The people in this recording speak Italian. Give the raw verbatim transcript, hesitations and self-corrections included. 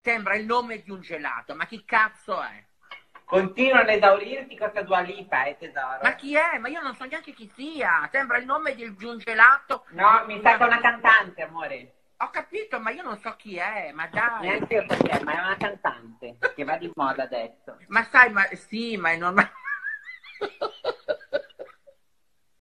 Sembra il nome di un gelato, ma chi cazzo è? Continuano ad esaurirti questa Dua Lipa, eh tesoro. Ma chi è? Ma io non so neanche chi sia. Sembra il nome di, di un gelato. No, mi sa che è una cantante, amore. Ho capito, ma io non so chi è, ma dai. Neanche io perché, ma è una cantante che va di moda adesso. Ma sai, ma sì, ma è normale.